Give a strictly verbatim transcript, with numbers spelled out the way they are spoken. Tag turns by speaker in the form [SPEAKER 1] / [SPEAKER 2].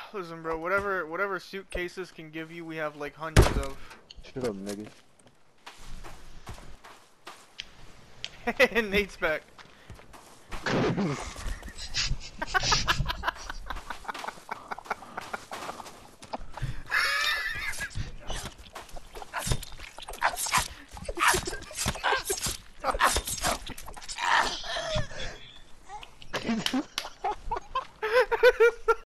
[SPEAKER 1] Listen, bro. Whatever, whatever suitcases can give you, we have like hundreds of.
[SPEAKER 2] Shut up, nigga.
[SPEAKER 1] Nate's back.